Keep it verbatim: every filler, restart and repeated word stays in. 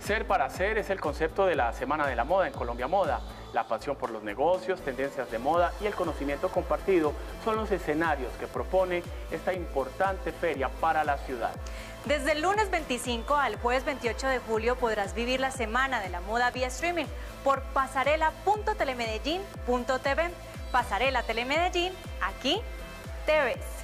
Ser para hacer es el concepto de la Semana de la Moda en Colombia Moda. La pasión por los negocios, tendencias de moda y el conocimiento compartido son los escenarios que propone esta importante feria para la ciudad. Desde el lunes veinticinco al jueves veintiocho de julio podrás vivir la Semana de la Moda vía streaming por pasarela punto telemedellín punto t v. Pasarela Telemedellín, aquí te ves.